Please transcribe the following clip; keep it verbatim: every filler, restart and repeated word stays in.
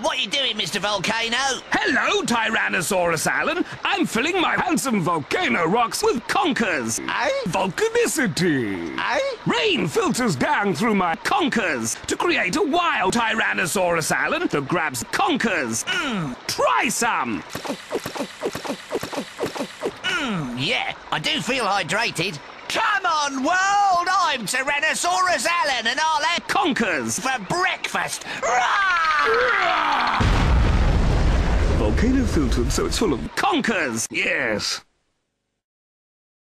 what are you doing, Mister Volcano? Hello, Tyrannosaurus Alan. I'm filling my handsome volcano rocks with conkers. Eh? Volcanicity. Eh? Rain filters down through my conkers to create a wild Tyrannosaurus Alan that grabs conkers. Mm. Try some. Mm, yeah, I do feel hydrated. Come on, world! I'm Tyrannosaurus Alan, and I'll have Conkers for breakfast. Rah! Volcano filtered, so it's full of conkers. Yes.